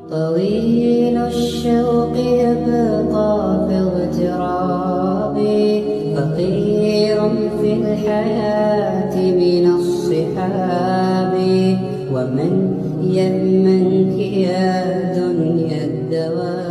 طويل الشوق يبقى في اغتراب، فقير في الحياة من الصحاب، ومن يأمنك يا دنيا الدواب.